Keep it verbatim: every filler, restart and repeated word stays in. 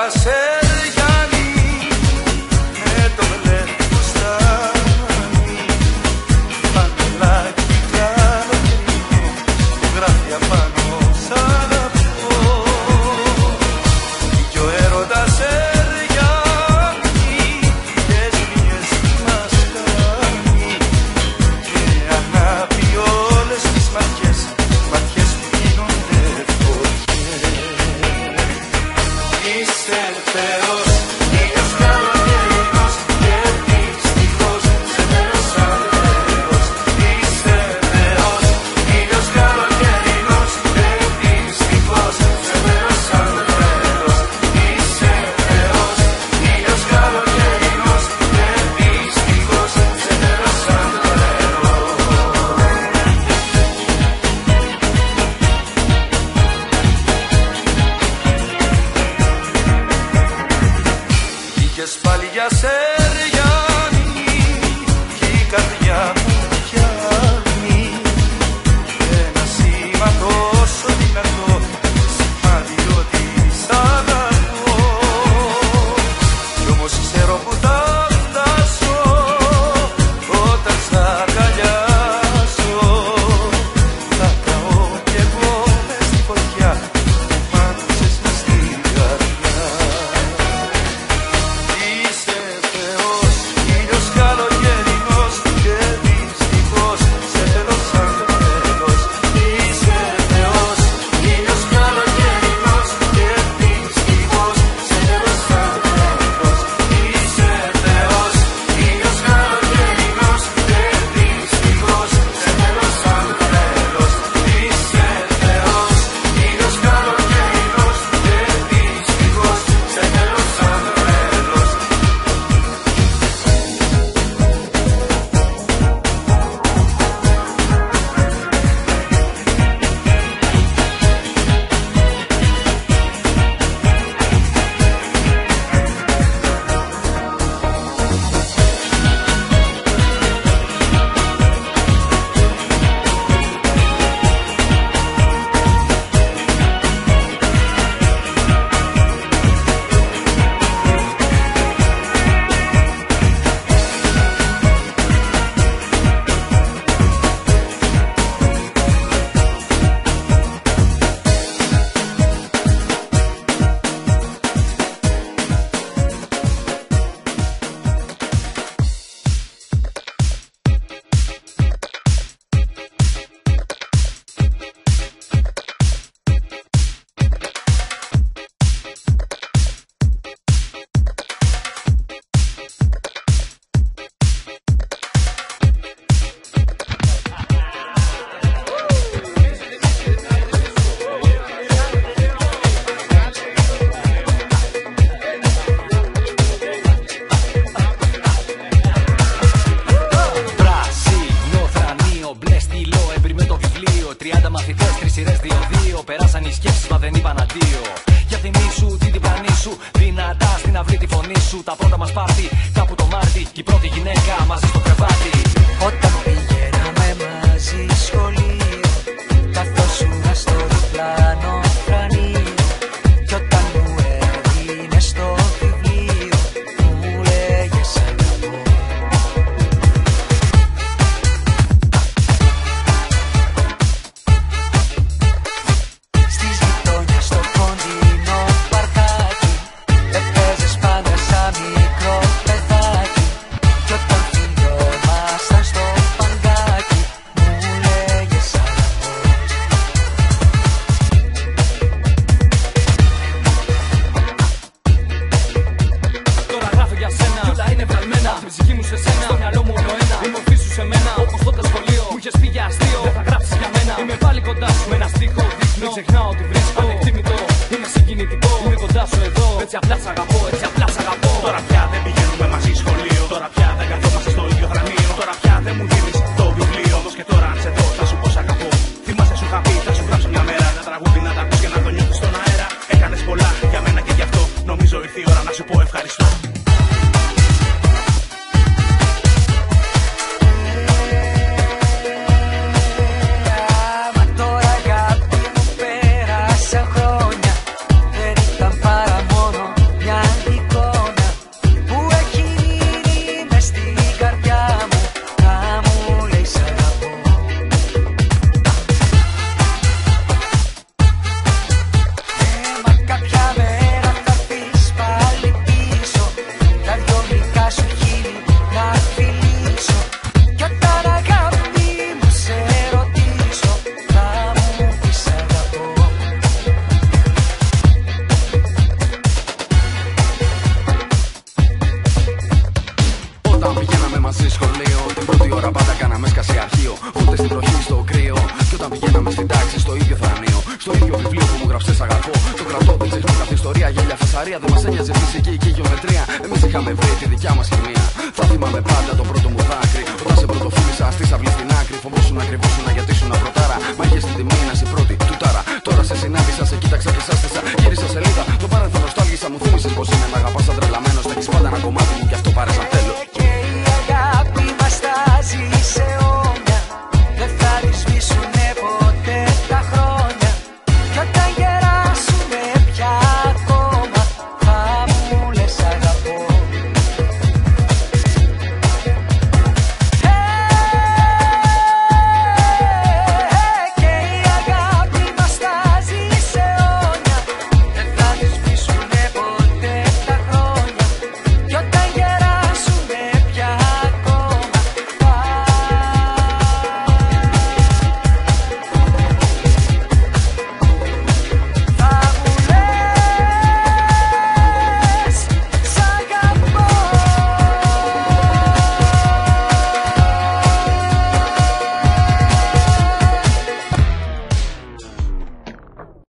Σεριάννη με το μπλε φουστάνι, φανελάκι καλοκαιρινό που γράφει απάνω σαν αυτό. Κι ο έρωτας Σεριάννη τις μοιές μας κάνει και ανάβει όλες τις ματιές, ματιές που γίνονται φωτιές. Είσαι Θεός, ήλιος καλοκαιρινός και δυστυχώς σε θέλω σαν τέλος. Είσαι Θεός, ήλιος καλοκαιρινός και δυστυχώς σε θέλω σαν τέλος. Είσαι Θεός, ήλιος καλοκαιρινός και δυστυχώς σε θέλω σαν Είχες πάλι για Σεριάννη κι η καρδιά μου πιάνει ένα σήμα τόσο δυνατό, σημάδι ότι σ' αγαπώ. Κι όμως ξέρω που θα φτάσω όταν σ' αγκαλιάσω. Θα καώ κι εγώ μες στη φωτιά που μάτωσες μες στην καρδιά. Είσαι Θεός, ήλιος καλοκαιρινός και δυστυχώς σε θέλω σαν τέλος. Είσαι Θεός, ήλιος καλοκαιρινός και δυστυχώς σε θέλω σαν τέλος. Είσαι Θεός, ήλιος καλοκαιρινός και δυστυχώς σε θέλω σαν τέλος. Είσαι Θεός, ήλιος καλοκαιρινός και δυστυχώς σε θέλω σαν τέλος. Πράσινο θρανίο, μπλε στυλό, έμπρι με το βιβλίο. Τριάντα μαθητές, τρεις σειρές, δύο-δύο. Περάσαν οι σκέψεις, μα δεν είπαν αντίο. Για θυμίσου την διπλανή σου, δυνατά στην αυλή τη φωνή σου. Τα πρώτα μας πάρτι, κάπου το Μάρτι. Κι η πρώτη γυναίκα μαζί στο κρεβάτι. Όταν πηγαίναμε μαζί σχολείο, καθόσουνα στο διπλάνο θρανίο. Κι όταν μου έδινες το βιβλίο, μου λέγες αγαπώ. Στις γειτόνιες στο κοντινό παρκάκι, έπαιζες πάντα σαν μικρό παιδάκι. Κι όταν φιλιόμασταν στο παγκάκι, μου λέγες αγαπώ. Τώρα γράφω για σένα, κι όλα είναι βραλμένα. Την ψυχή μου σε σένα, στο μυαλό μου όλο ένα. Η μορφή σου σε μένα, όπως τότε σχολείο. Μου είχες πει για αστείο, δεν θα γράψεις για μένα. Είμαι πάλι κοντά σου με ένα στίχο δείχνω. Μην ξεχνάω ότι βρίσκω ανεκτήμητο. Είναι συγκινητικό, είμαι κοντά σου εδώ. Έτσι απλά σ' αγαπώ, έτσι απλά σ' αγαπώ. Τώρα πια δεν πηγαίνουμε μαζί σχολείο. Τώρα πια δεν καθόμαστε στο ίδιο θρανείο. Τώρα πια δεν μου δίνεις το βιβλίο. Όμως και τώρα αν σε δω θα σου πω σ' αγαπώ. Θυμάσαι σου είχα πει, θα σου γράψω μια μέρα. Ένα τραγούδι να τα ακούς και να το νιώθεις στον αέρα. Έκανες πολλά για μένα και γι' αυτό. Νομίζω ήρθε η ώρα να σου πω ευχαριστώ. Μα τώρα αγάπη μου πέρασαν χρόνια, δεν ήταν παρά μόνο φασαρία. Δεν μας ένοιαζε φυσική και γεωμετρία. Εμείς είχαμε βρει τη δικιά μας χημεία. Θα θυμάμαι πάντα το πρώτο